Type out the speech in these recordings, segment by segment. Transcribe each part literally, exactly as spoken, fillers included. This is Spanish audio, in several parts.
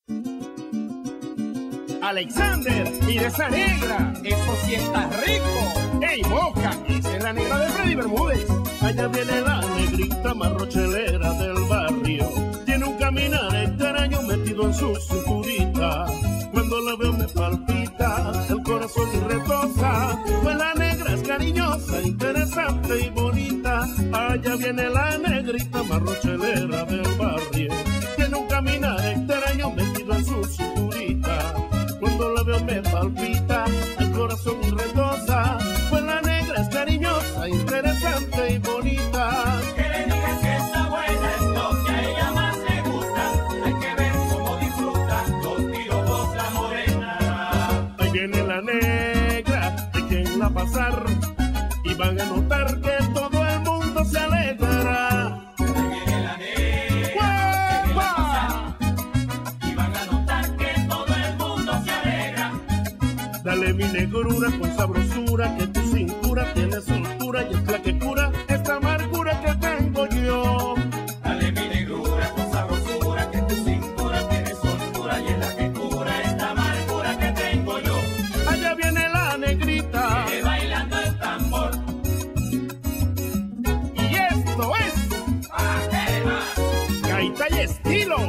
Alexander, mira esa negra, eso sí está rico. Ey, Moca, esa es la negra de Freddy Bermúdez. Allá viene la negrita marrochelera del barrio. Tiene un caminar extraño metido en su cinturita. Cuando la veo me palpita el corazón y retosa. Pues la negra es cariñosa, interesante y bonita. Allá viene la negrita marrochelera del barrio. Tiene un caminar extraño metido en su cinturita. Cuando la veo me palpita el corazón y retosa. Pues la negra es cariñosa, interesante y bonita. Que le digan que está buena es lo que a ella más le gusta. Hay que ver cómo disfruta los piropos la morena. Ahí viene la negra, hay que irla a pasar y van a notar que todo el mundo se alegrará. Ahí viene la negra, que viene a pasar y van a notar que todo el mundo se alegra. Dale mi negrura con sabrosura, que tu cintura tiene soltura y es la que cura esta amargura que tengo yo. Dale mi negrura con sabrosura, que tu cintura tiene soltura y es la que cura esta amargura que tengo yo. Allá viene la negrita, Viene bailando el tambor. Y esto es ¡Ajema! gaita y estilo.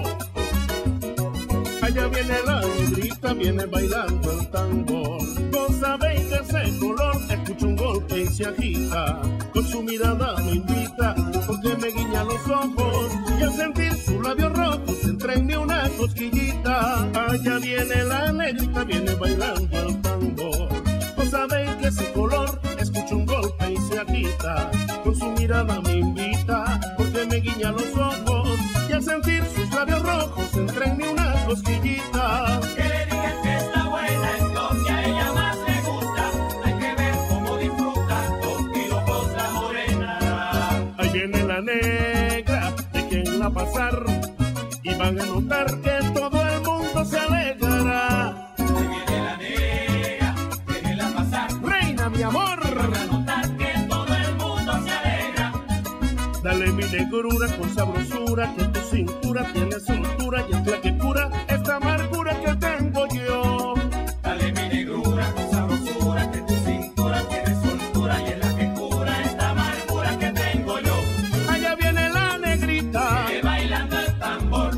allá viene la negrita, viene bailando el tambor. Vos sabéis que ese color escucha un golpe y se agita. Con su mirada me invita, porque me guiña los ojos. Y al sentir sus labios rojos entra en mí una cosquillita. Allá viene la negrita, viene bailando el tambor. Vos sabéis que ese color escucha un golpe y se agita. Con su mirada me invita, porque me guiña los ojos. Y al sentir sus labios rojos entra en mí una cosquillita. Que le digan que está buena es lo que a ella más le gusta. Hay que ver cómo disfruta los piropos la morena. Ahí viene la negra, déjenla pasar y van a notar que todo el mundo se alegrará. Ahí viene la negra, déjenla pasar. Reina, mi amor. Van a notar que todo el mundo se alegra. Dale mi negrura con sabrosura, que tu cintura tiene soltura y es la que cura esta amargura que tengo yo. Dale mi negrura con sabrosura, que tu cintura tiene soltura y es la que cura esta amargura que tengo yo. Allá viene la negrita, Viene bailando el tambor.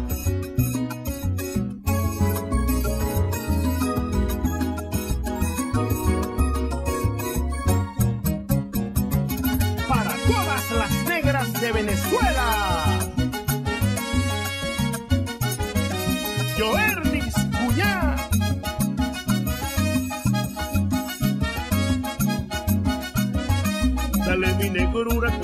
Para todas las negras de Venezuela. Joernis Cuñá. dale mi negrura